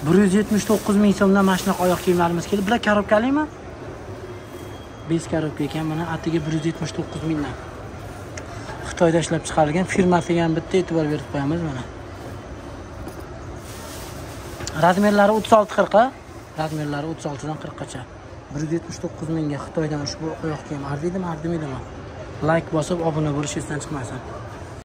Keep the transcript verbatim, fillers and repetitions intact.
bir yuz yetmish to'qqiz ming so'mdan mana shunaqa oyoq kiyimlarimiz keldi. Bular korobkalimi? besh korobka ekan, mana atiga bir yuz yetmish to'qqiz mingdan. Xitoyda ishlab chiqarilgan, firmasiga ham bitta e'tibor berib qo'yamiz mana. Razmerlari o'ttiz olti qirq, razmerlari o'ttiz olti dan qirqqacha. bir yuz yetmish to'qqiz mingga Xitoydan ushbu oyoq kiyim arziydimi, arzimaydimi? Like bosib obuna bo'lish esdan chiqmasin.